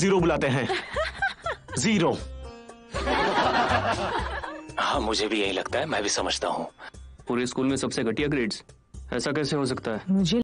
Zero बुलाते हैं। Zero. हाँ, मुझे भी यही लगता है, मैं भी समझता हूँ। पूरे स्कूल में सबसे घटिया ग्रेड्स, ऐसा कैसे हो सकता है? मुझे